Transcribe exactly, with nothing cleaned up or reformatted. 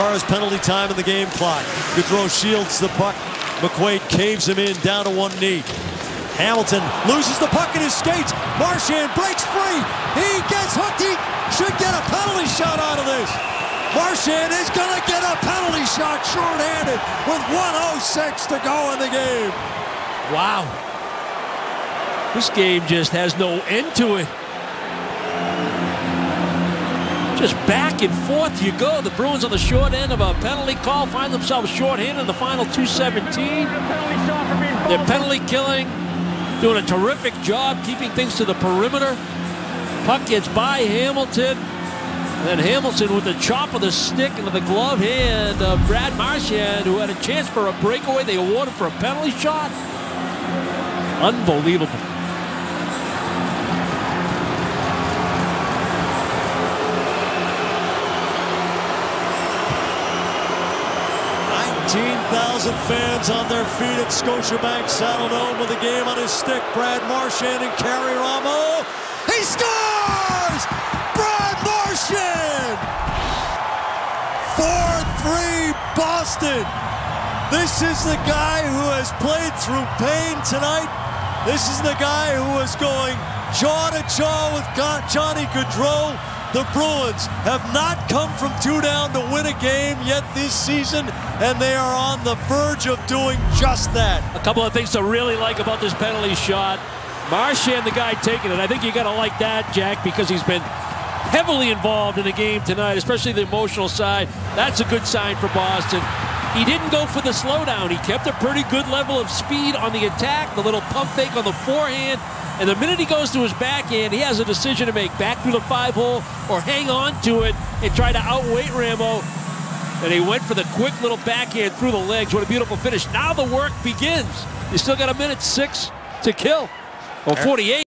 As penalty time in the game clock. Gaudreau shields the puck. McQuaid caves him in down to one knee. Hamilton loses the puck in his skates. Marchand breaks free. He gets hooked. He should get a penalty shot out of this. Marchand is going to get a penalty shot shorthanded with one oh six to go in the game. Wow. This game just has no end to it. Just back and forth you go. The Bruins on the short end of a penalty call find themselves shorthanded in the final two seventeen. They're penalty killing, doing a terrific job keeping things to the perimeter. Puck gets by Hamilton. And then Hamilton with the chop of the stick into the glove hand of Brad Marchand, who had a chance for a breakaway. They awarded for a penalty shot. Unbelievable. nineteen thousand fans on their feet at Scotiabank Saddledome with the game on his stick. Brad Marchand and Carey Ramo. He scores! Brad Marchand! four three Boston. This is the guy who has played through pain tonight. This is the guy who is going jaw to jaw with Johnny Gaudreau. The Bruins have not come from two down to win a game yet this season, and they are on the verge of doing just that. A couple of things to really like about this penalty shot. Marchand, the guy taking it. I think you got to like that, Jack, because he's been heavily involved in the game tonight, especially the emotional side. That's a good sign for Boston. He didn't go for the slowdown. He kept a pretty good level of speed on the attack, the little pump fake on the forehand. And the minute he goes to his backhand, he has a decision to make. Back through the five hole or hang on to it and try to outweight Ramo. And he went for the quick little backhand through the legs. What a beautiful finish. Now the work begins. You still got a minute six to kill. Well, forty-eight.